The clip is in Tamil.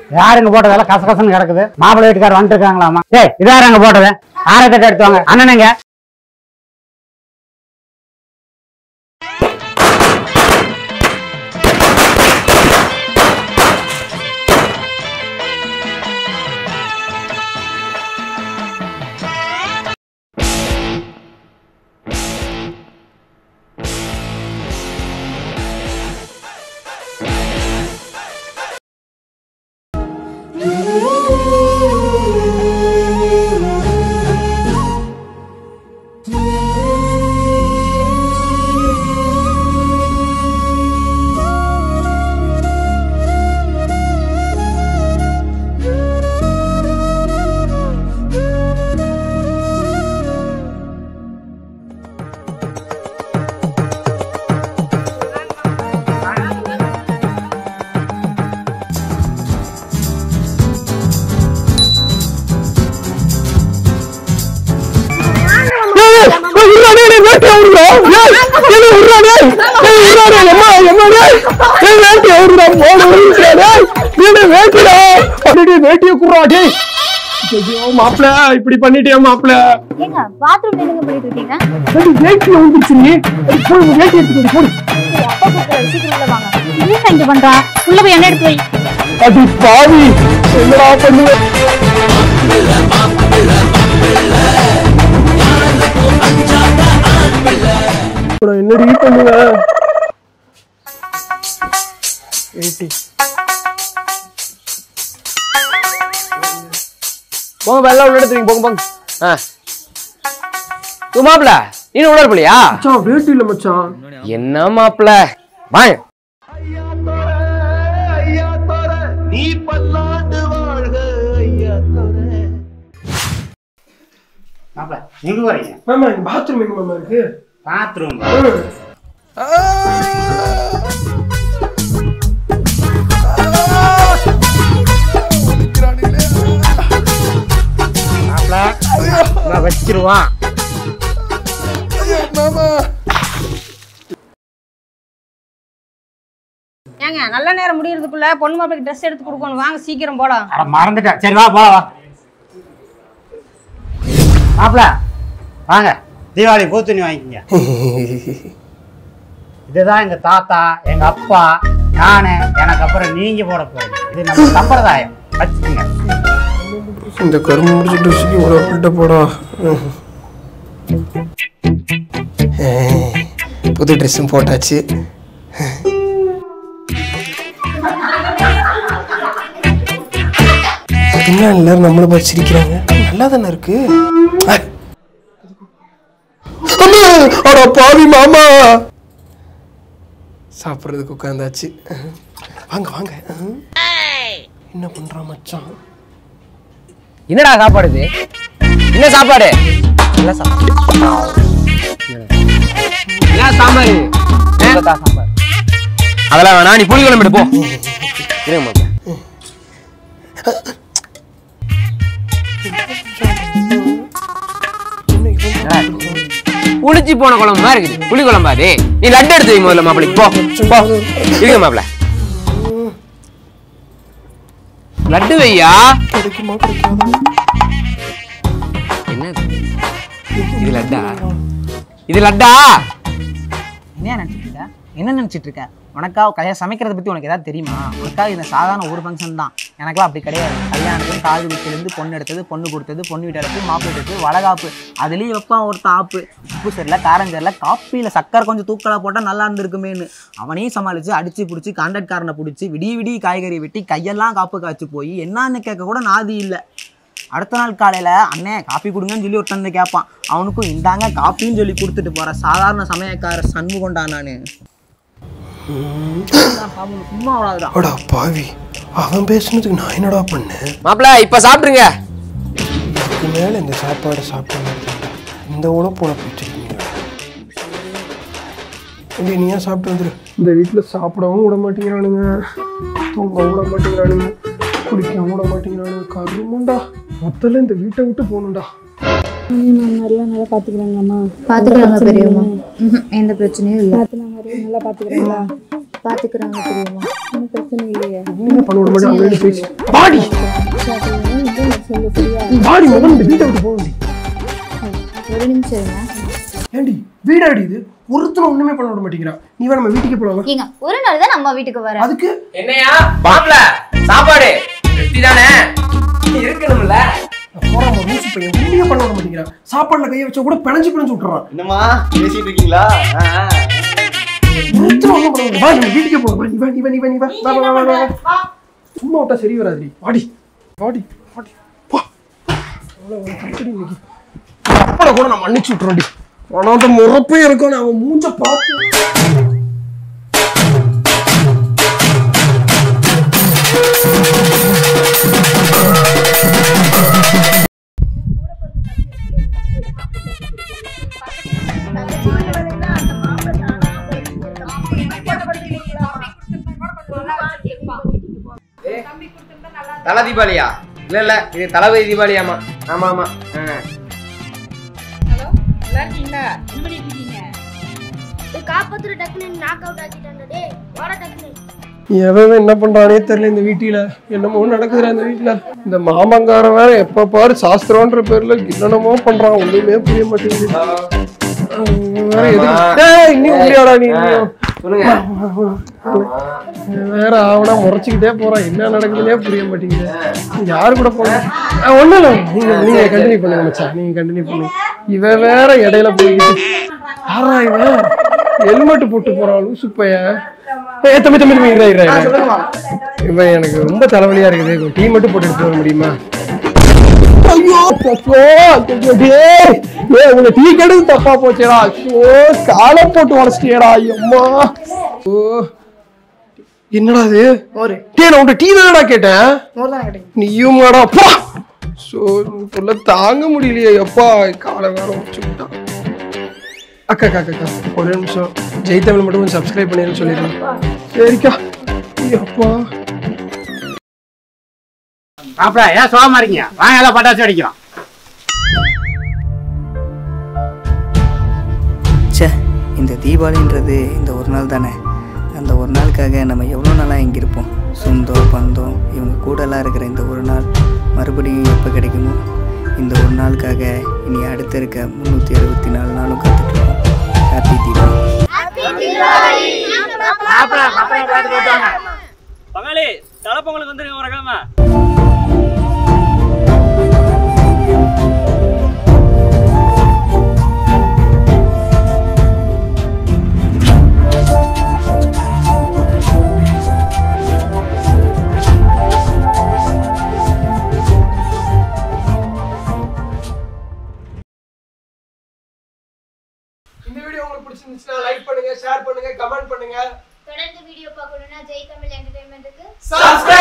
யாருங்க போட்டதெல்லாம் கசகசன்னு கிடக்குது. மாப்பிள்ளை வீட்டுக்காரர் வந்துட்டு இருக்காங்களாமா. ஏய் இதாரு அங்க போட்டது. ஆரத்தட்டை எடுத்து வாங்க. அண்ணனுங்க மாப்பிள்ள இப்படி பண்ணிட்டியா மாப்பிள்ள? ஏங்க பாத்ரூம் என்னங்க பண்ணிட்டு இருக்கீங்க? வேட்டி வந்துருச்சு நீ. போய் வேட்டி எடுத்து போடு. அப்பா கூப்பிடுற சீக்கிரம் உள்ள வாங்க. என்ன இங்க பண்றா? உள்ள போய் என்ன எடுத்து வை. அடி பாவி என்னடா பண்ணுவ? என்னடி பண்ணுவ? வேட்டி போங்க வெள்ள உள்ள எடுத்துறீங்க போங்க போங்க. தூ மாப்ள நீ உள்ள இருப்பலையா? மச்சான் வேட்டி இல்ல மச்சான். என்ன மாப்ள வாங்க. ஐயா தோர நீ பல்லாண்டு வாழ்க ஐயா தோர. மாப்பிள்ளை எங்க வரீங்க? மாமா பாத்ரூம் எங்க மாமா இருக்கு? பாத்ரூம் வச்சிருவான். ஏங்க நல்ல நேரம் முடியறதுக்குள்ள பொண்ணு மாப்பிளைக்கு ட்ரெஸ் எடுத்து கொடுக்கணும். வாங்க சீக்கிரம் போலாம். மறந்துட்டேன். சரி வா போலாம். மாப்பிள்ள வாங்க தீபாவளி பூத்துணி வாங்கிக்கங்க. இதுதான் எங்க தாத்தா எங்க அப்பா நானு எனக்கு அப்புறம் நீங்க போட போறீங்க. இது நம்ம சம்பிரதாயம். வச்சுக்கோங்க. இந்த கரும்பு முடிச்சு ட்ரெஸ்ஸுக்கு இவ்வளோ பில்ட்ட போடா. புது ட்ரெஸ்ஸும் போட்டாச்சு. என்ன எல்லாரும் நம்மளை பார்த்து சிரிக்கிறாங்க. நல்லா தானே இருக்கு. அட பாவி மாமா சாப்பிட்றதுக்கு உட்காந்தாச்சு. வாங்க வாங்க. என்ன பண்றான் மச்சான்? என்னடா சாப்பாடு இது? என்ன சாப்பாடு? என்ன சாப்பாடு? என்ன சாம்பார் இது? சாம்பார் அதெல்லாம் வேணாம். நீ புளி குழம்பு எடு போ. இருங்க மாப்ள. புளிச்சு போன குழம்பு மாதிரி இருக்குது. புளி குழம்பா அது? நீ லட்டு எடுத்து வை முதல்ல மாப்பிளைக்கு. போ இருங்க மாப்பிள. லட்டு வையா. என்ன இது லட்டா? இது லட்டா? என்ன நினைச்சிட்டு இருக்க? என்ன நினைச்சிட்டு இருக்க? உனக்கா கல்யாணம் சமைக்கிறத பத்தி உனக்கு ஏதாவது தெரியுமா? உனக்காக இந்த சாதாரண ஒரு ஃபங்க்ஷன் தான். எனக்கெல்லாம் அப்படி கிடையாது. கல்யாணத்துக்கு காது வீட்டிலேருந்து பொண்ணு எடுத்தது, பொண்ணு கொடுத்தது, பொண்ணு வீட்டை மாப்பிள்ளை எடுத்தது, வளகாப்பு, அதுலேயும் வைப்பான் ஒருத்த ஆப்பு. உப்பு சரியில்லை, காரம் சரியில்லை, காப்பியில் சக்கரை கொஞ்சம் தூக்கலாக போட்டால் நல்லா இருந்திருக்குமேன்னு அவனையும் சமாளித்து அடித்து பிடிச்சி கான்ட்ராக்ட்காரனை பிடிச்சி விடிய காய்கறி வெட்டி கையெல்லாம் காப்பு காய்ச்சி போய் என்னன்னு கேட்க கூட நாதி இல்லை. அடுத்த நாள் காலையில் அண்ணே காப்பி கொடுங்கன்னு சொல்லி ஒருத்தன் கேட்பான். அவனுக்கும் இந்தாங்க காப்பின்னு சொல்லி கொடுத்துட்டு போகிற சாதாரண சமயக்கார சண்முகண்டா நான். சும்மா அவ்வளோதான். பாவி அவன் பேசுனதுக்கு நான் என்னடா பண்ணேன்? மாப்பிள இப்ப சாப்பிடுங்க. இதுக்கு மேல இந்த சாப்பாடு சாப்பிட இந்த உழப்பு வச்சிருக்கீங்க. நீயா சாப்பிட்டு வந்துரு. இந்த வீட்டில் சாப்பிடவும் விட மாட்டேங்கிறானுங்க, தூங்கவும் விட மாட்டேங்கிறானுங்க, குடிக்கவும் விட மாட்டேங்கிறானுங்க. கருமுண்டா மொத்தல இந்த வீட்டை விட்டு போகணும்டா. நல்லா பாத்துக்கிறாங்கம்மா. பாத்துக்கிறாங்க பெரியம்மா. எந்த பிரச்சனையும் இல்லை. நல்லா பாத்துக்கிறாங்களா? பாத்துக்கிறாங்க தெரியுமா? ஒன்றும் பிரச்சனை இல்லையே. ஒண்ணுமே பண்ண விட மாட்டேன். அவங்க பேசி பாடி சொல்லு சரியா? பாடி முதல்ல இந்த வீட்டை விட்டு போக ஒரு நிமிஷம் இருங்க. ஏண்டி வீடு அடியுது ஒருத்தரும் ஒண்ணுமே பண்ண விட மாட்டேங்கிறான். நீ வேற நம்ம வீட்டுக்கு போலாமா? ஏங்க ஒரு நாள் தான் நம்ம வீட்டுக்கு வர. அதுக்கு என்னையா மாப்ள சாப்பாடு வெட்டி தானே இருக்கணும்ல. போறாம லூசு பையன் ஒண்ணுமே பண்ண விட மாட்டேங்கிறான். சாப்பாடுல கையை வச்சா கூட பிணைஞ்சு விட்டுறான். என்னம்மா பேசிட்டு இருக்கீங்களா? ஒருத்தரும் ஒண்ணும் பண்ண விட. வா நம்ம வீட்டுக்கு போலாம். நீ வா. சும்மா விட்டா சரி வராது. வாடி வாடி வாடி போ. அவ்வளவு கட்டடி இன்னைக்கு அப்பட கூட நான் மன்னிச்சு விட்டுறேன்டி. ஆனா அந்த முறப்பே இருக்கும். அவன் மூஞ்ச பார்த்து தலை தீபாவளியா? இல்ல இது தளபதி தீபாவளியாமா? ஆமா ஆமா. எவன் என்ன பண்றானே தெரியல இந்த வீட்டில. என்னமோ நடக்குதுடா இந்த வீட்டுல. இந்த மாமங்காரன் வேற எப்ப பாரு சாஸ்திரம்ன்ற பேர்ல என்னென்னமோ பண்றான். ஒண்ணுமே புரிய மாட்டேங்குது. வேற இன்னும் இல்லையாடா நீ? வேற ஆவனா முறைச்சுக்கிட்டே போறான். என்ன நடக்குதுன்னே புரிய மாட்டேங்குது. யாரு கூட போன ஒண்ணும் இல்லை. நீங்க கண்டினியூ பண்ணுங்க மச்சான். நீங்க கண்டினியூ பண்ணுங்க. இவன் வேற இடையில போய்கிட்டு யாரா இவன் ஹெல்மெட் போட்டு போறான் லூசு பையன். தம்பி இவன் எனக்கு ரொம்ப தலைவலியா இருக்குது. டீ மட்டும் போட்டு எடுத்து வர முடியுமா? ஐயோ உங்க டீ கெடுது தப்பா போச்சேடா. காலை போட்டு உடச்சிட்டியடா. அம்மா என்னடா இது? உன்கிட்ட டீ தானடா கேட்டேன். நீயும் தாங்க முடியலையே எப்பா. காலை வேற உடச்சு விட்டான். அக்கா ஒரு நிமிஷம் ஜெய் தமிழ் மட்டும் கொஞ்சம் சப்ஸ்கிரைப் பண்ணிடுன்னு சொல்லிடுறேன். சரிக்கா. அப்பா மாப்பிள ஏன் சோகமா இருக்கீங்க? வாங்க எல்லாம் பட்டாசு அடிக்கிறோம். இந்த தீபாவளின்றது இந்த ஒரு நாள் தானே. அந்த ஒரு நாளுக்காக நம்ம எவ்வளோ நாளாக இங்கே இருப்போம். சொந்தம் பந்தம் இவங்க கூடலாம் இருக்கிற இந்த ஒரு நாள் மறுபடியும் எப்போ கிடைக்குமோ இந்த ஒரு நாளுக்காக இனி அடுத்த இருக்க 364 நாளும் காத்துட்ருக்கோம். ஹாப்பி தீபாவளி. பங்காளி தலைப்பொங்கலுக்கு வந்துருங்க மறக்காம. இந்த வீடியோ உங்களுக்கு பிடிச்சிருந்துச்சுன்னா லைக் பண்ணுங்க, ஷேர் பண்ணுங்க, கமெண்ட் பண்ணுங்க. தொடர்ந்து வீடியோ பார்க்கணும்னா ஜெய் தமிழ் என்டர்டெயின்மென்ட்க்கு சப்ஸ்கிரைப்